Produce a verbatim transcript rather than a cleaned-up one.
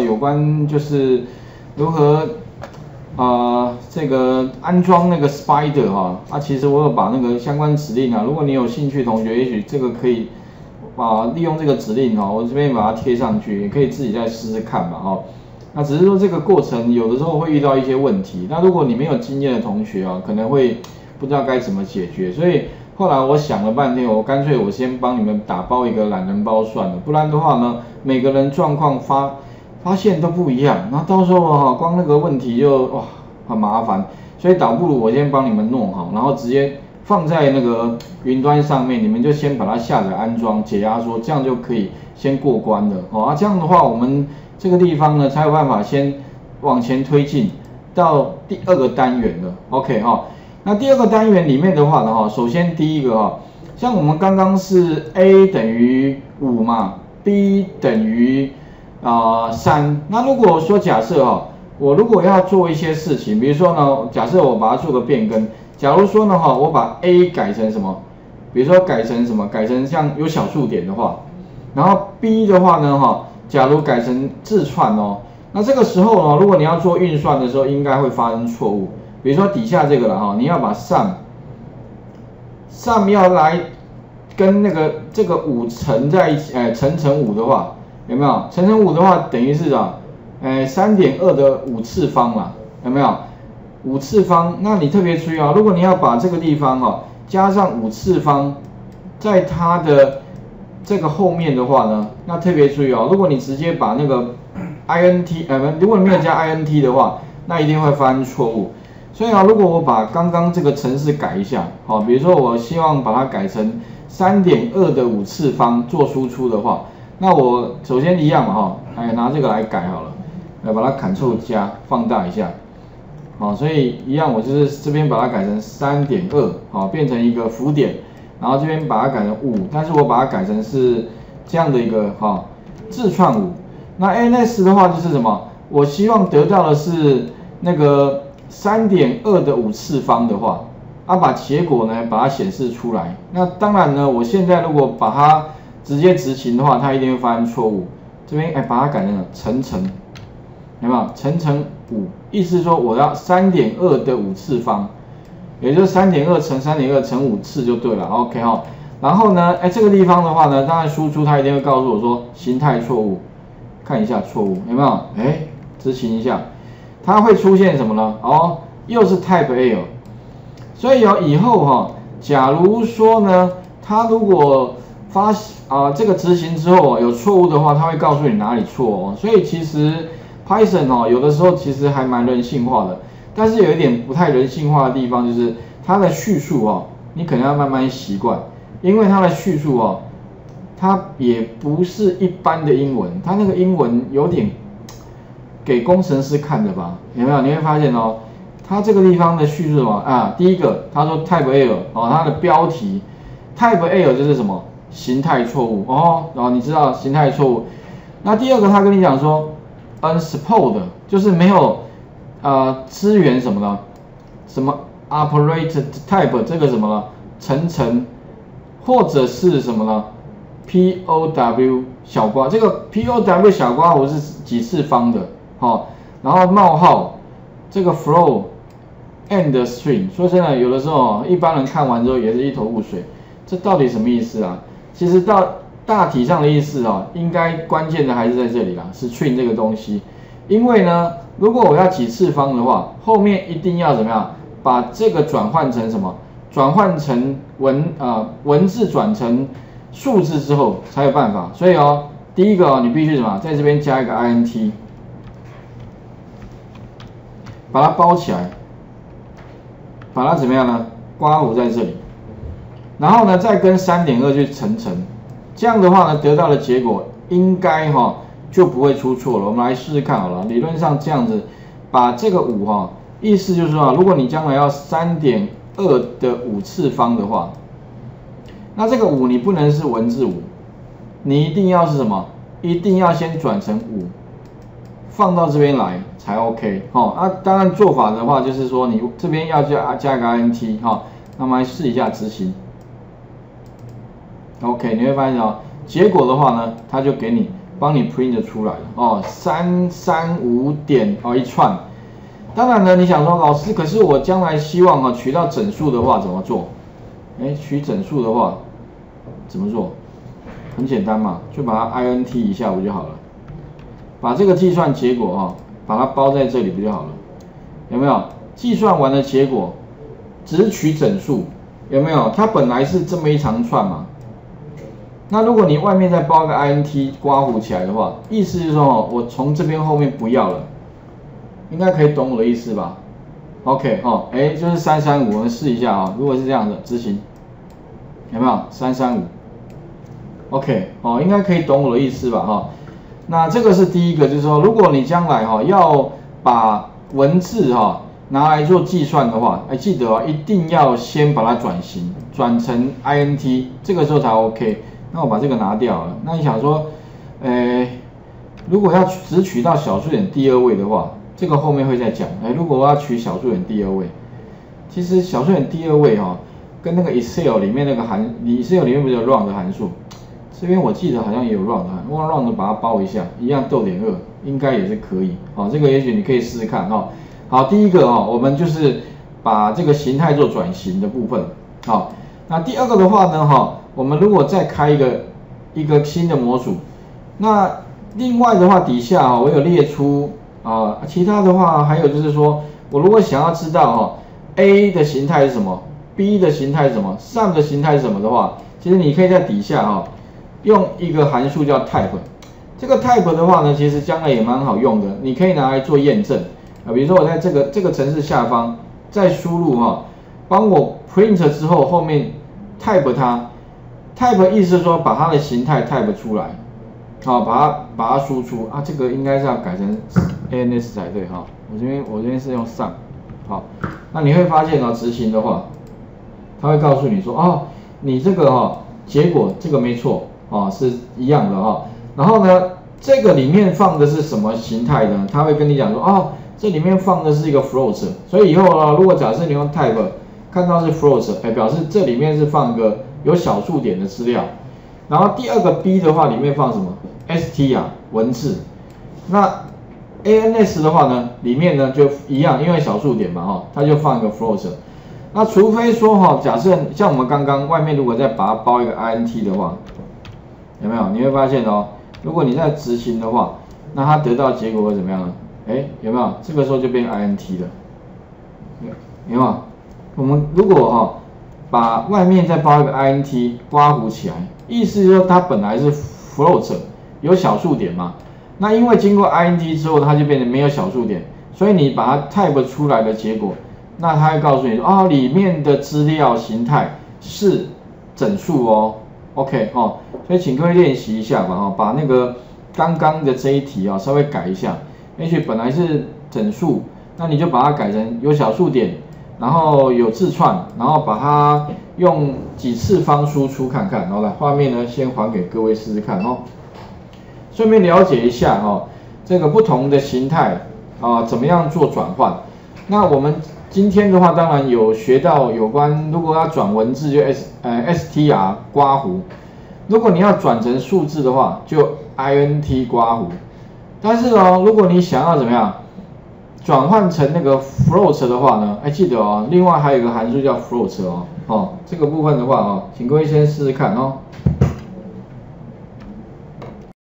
有关就是如何呃这个安装那个 Spider 哈啊，其实我有把那个相关指令啊，如果你有兴趣同学，也许这个可以啊利用这个指令哈，我这边把它贴上去，也可以自己再试试看嘛哈。那只是说这个过程有的时候会遇到一些问题，那如果你没有经验的同学啊，可能会不知道该怎么解决，所以后来我想了半天，我干脆我先帮你们打包一个懒人包算了，不然的话呢，每个人状况发发现都不一样，那到时候哈、啊，光那个问题就哇很麻烦，所以倒不如我先帮你们弄好，然后直接放在那个云端上面，你们就先把它下载安装解压缩，这样就可以先过关了哦。啊，这样的话我们这个地方呢才有办法先往前推进到第二个单元了 ，OK 哈、哦。那第二个单元里面的话呢哈，首先第一个哈，像我们刚刚是 A 等于五嘛 ，B 等于啊三，那如果说假设哈，我如果要做一些事情，比如说呢，假设我把它做个变更，假如说呢哈，我把 A 改成什么，比如说改成什么，改成像有小数点的话，然后 B 的话呢哈，假如改成字串哦，那这个时候呢，如果你要做运算的时候，应该会发生错误。比如说底下这个了哈，你要把 sum sum 要来跟那个这个五乘在一起，哎，乘乘五的话，有没有？乘乘五的话等于是啊，哎，三点二的五次方嘛，有没有？五次方，那你特别注意啊，如果你要把这个地方哈、啊、加上五次方，在它的这个后面的话呢，那特别注意哦，如果你直接把那个 int 呃，如果你没有加 int 的话，那一定会发生错误。所以啊，如果我把刚刚这个程式改一下，好，比如说我希望把它改成 三点二的五次方做输出的话，那我首先一样嘛哈，哎，拿这个来改好了，来把它 Ctrl 加放大一下，好，所以一样我就是这边把它改成 三点二，好，变成一个浮点，然后这边把它改成五，但是我把它改成是这样的一个哈字串五。那 ns 的话就是什么？我希望得到的是那个 三点二的五次方的话，啊，把结果呢把它显示出来。那当然呢，我现在如果把它直接执行的话，它一定会发生错误。这边哎把它改成了乘乘，有没有？乘乘五，意思说我要 三点二的五次方，也就是 三点二 乘 三点二 乘五次就对了 ，OK 哈。然后呢，哎这个地方的话呢，当然输出它一定会告诉我说形态错误，看一下错误有没有？哎，执行一下。它会出现什么呢？哦，又是 Type Error， 所以哦，以后哈、哦，假如说呢，它如果发啊、呃、这个执行之后有错误的话，它会告诉你哪里错哦。所以其实 Python 哦，有的时候其实还蛮人性化的，但是有一点不太人性化的地方就是它的叙述哦，你可能要慢慢习惯，因为它的叙述哦，它也不是一般的英文，它那个英文有点给工程师看的吧？有没有？你会发现哦，它这个地方的叙述什么啊？第一个，他说 Type Error 哦，它的标题 Type Error 就是什么形态错误哦，然后你知道形态错误。那第二个，他跟你讲说 unsupported 就是没有呃支援什么呢？什么 operated type 这个什么呢？乘乘或者是什么呢 ？P O W 小括这个 P O W 小括弧是几次方的？好、哦，然后冒号这个 flow and string， 说真的，有的时候一般人看完之后也是一头雾水，这到底什么意思啊？其实到大体上的意思啊，应该关键的还是在这里啦，是 string 这个东西。因为呢，如果我要几次方的话，后面一定要怎么样，把这个转换成什么？转换成文啊、呃、文字转成数字之后才有办法。所以哦，第一个哦，你必须什么，在这边加一个 int。把它包起来，把它怎么样呢？刮弧在这里，然后呢再跟 三点二 去乘乘，这样的话呢得到的结果应该哈、哦、就不会出错了。我们来试试看好了，理论上这样子把这个五哈、哦，意思就是说啊，如果你将来要 三点二 的五次方的话，那这个五你不能是文字五，你一定要是什么？一定要先转成五。放到这边来才 OK 哦。啊，当然做法的话就是说你这边要加加一个 int 哈、哦，那么来试一下执行。OK， 你会发现哦，结果的话呢，它就给你帮你 print 出来了哦，三三五点哦一串。当然呢，你想说老师，可是我将来希望啊取到整数的话怎么做？哎，取整数的话怎么做？很简单嘛，就把它 int 一下不就好了？把这个计算结果哈、哦，把它包在这里不就好了？有没有？计算完的结果只取整数，有没有？它本来是这么一长串嘛。那如果你外面再包个 int 刮弧起来的话，意思是说哦，我从这边后面不要了，应该可以懂我的意思吧 ？OK 哦，哎，就是三三五，我们试一下啊、哦。如果是这样的执行，有没有三三五 ？OK 哦，应该可以懂我的意思吧？哈、哦，那这个是第一个，就是说，如果你将来哈、哦、要把文字哈、哦、拿来做计算的话，哎，记得哦，一定要先把它转型，转成 int， 这个时候才 OK。那我把这个拿掉了。那你想说，呃，如果要只取到小数点第二位的话，这个后面会再讲。哎，如果我要取小数点第二位，其实小数点第二位哈、哦，跟那个 Excel 里面那个函 ，Excel 里面不是有 round 的函数？这边我记得好像也有 round 的，我 round 把它包一下，一样逗点二，应该也是可以。好、哦，这个也许你可以试试看哈、哦。好，第一个哈、哦，我们就是把这个形态做转型的部分。好，那第二个的话呢，哈、哦。我们如果再开一个一个新的模组，那另外的话底下啊、哦，我有列出啊、呃，其他的话还有就是说，我如果想要知道哈、哦、A 的形态是什么 ，B 的形态是什么 ，Sum 的形态是什么的话，其实你可以在底下哈、哦、用一个函数叫 type， 这个 type 的话呢，其实将来也蛮好用的，你可以拿来做验证啊，比如说我在这个这个程式下方再输入哈、哦，帮我 print 之后后面 type 它。type 意思是说把它的形态 type 出来，好，把它把它输出啊，这个应该是要改成 ans 才对哈。我这边我这边是用 sum， 好，那你会发现哦，执行的话，它会告诉你说哦，你这个哈、哦、结果这个没错哦，是一样的哈、哦。然后呢，这个里面放的是什么形态呢？它会跟你讲说哦，这里面放的是一个 float， 所以以后呢，如果假设你用 type 看到是 float， 哎，表示这里面是放个有小数点的资料，然后第二个 B 的话里面放什么 ？st 啊，文字。那 ans 的话呢，里面呢就一样，因为小数点嘛哈，它就放一个 float。那除非说哈，假设像我们刚刚外面如果再把它包一个 int 的话，有没有？你会发现哦，如果你在执行的话，那它得到结果会怎么样呢？哎，有没有？这个时候就变 int 了，有没有？我们如果哈。把外面再包一个 int 刮弧起来，意思是说它本来是 float 有小数点嘛，那因为经过 int 之后，它就变成没有小数点，所以你把它 type 出来的结果，那它会告诉你说啊、哦，里面的资料形态是整数哦 ，OK 哦，所以请各位练习一下吧，哈，把那个刚刚的这一题啊、哦、稍微改一下，也许本来是整数，那你就把它改成有小数点。然后有字串，然后把它用几次方输出看看，然后来画面呢先还给各位试试看哦，顺便了解一下哦，这个不同的形态啊怎么样做转换。那我们今天的话，当然有学到有关，如果要转文字就 s 呃 str 刮弧，如果你要转成数字的话就 int 刮弧。但是哦，如果你想要怎么样？转换成那个 float 的话呢，哎，记得哦，另外还有一个函数叫 float 哦，哦，这个部分的话哦，请各位先试试看哦。